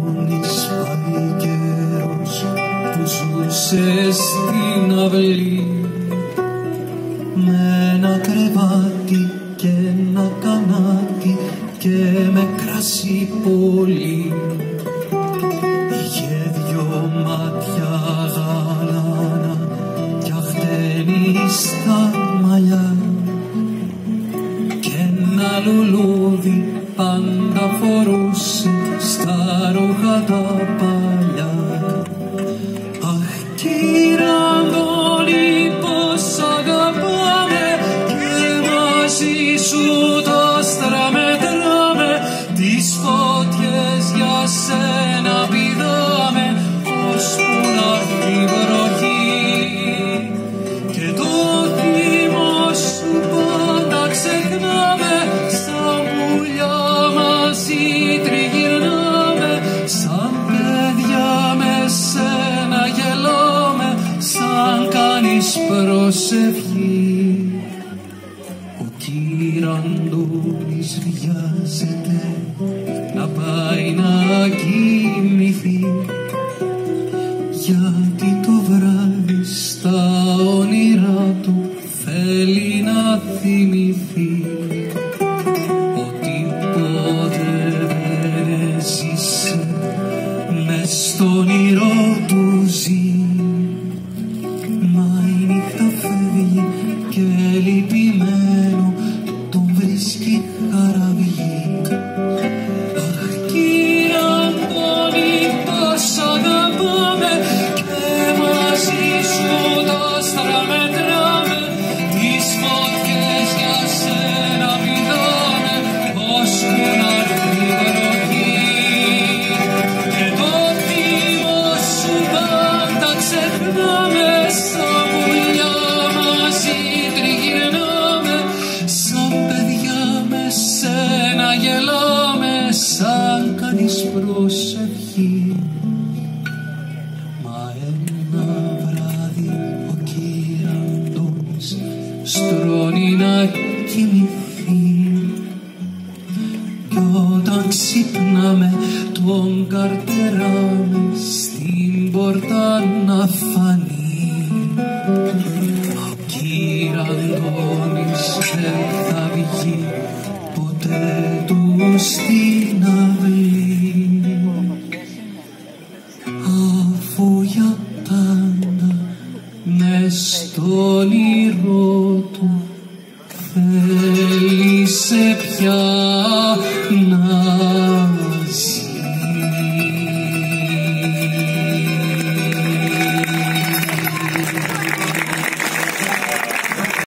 Αντώνης πάει καιρός που ζούσε στην αυλή με ένα κρεβάτι και ένα κανάτι και με κρασί πολύ. Είχε δυο μάτια γαλάνα κι αχτένει στα μαλλιά και ένα λουλούδι πάντα φορούσε στα ρούχα τα παλιά. Αχ, κύριε Αντώνη, πως αγαπάμε και μαζί σου το στραμετράμε, τις φωτιές για σένα πηδάμε ώσπου να έρθει η βροχή και το θύμο σου πάντα ξεχνάμε, σαν πουλιά μαζί τριγυρνάμε, σαν παιδιά με σένα γελάμε, σαν κάνεις προσευχή. Ο κύριε Αντώνης βιάζεται να πάει να κοιμηθεί, γιατί το βράδυ στα όνειρά του θέλει να θυμηθεί ότι ποτέ δεν έζησε μες στο όνειρό του ζει. Μα η νύχτα φεύγει και λυπημένο τον βρίσκει χαραυγή. Αχ, κύριε Αντώνη, πως αγαπάμε και μαζί σου το στραμετράμε, τις φωτιές για σένα πηδάμε ώσπου να έρθει η βροχή και το θύμο σου πάντα ξεχνάμε, σαν πουλιά μαζί τριγυρνάμε, σαν παιδιά με σένα γελάμε, σαν κάνεις προσευχή. Μα ένα βράδυ ο κύριε Αντώνης στρώνει να κοιμηθεί κι όταν ξυπνάμε τον καρτεράμε στην πόρτα να φανεί.